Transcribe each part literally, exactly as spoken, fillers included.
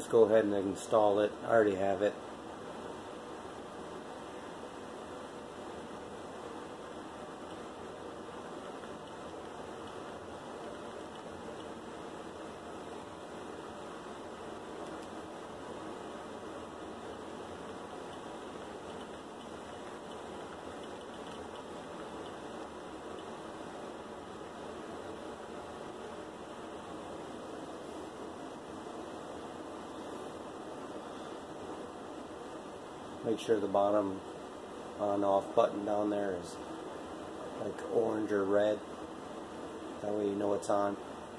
go ahead and install it. I already have it. Make sure the bottom on off button down there is like orange or red. That way you know it's on.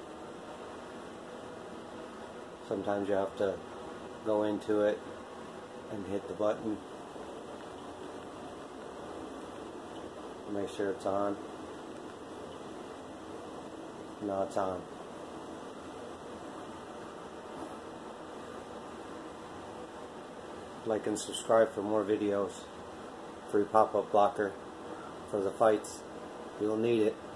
Sometimes you have to go into it and hit the button. Make sure it's on. Now it's on. Like and subscribe for more videos. Free pop-up blocker for the fights. You'll need it.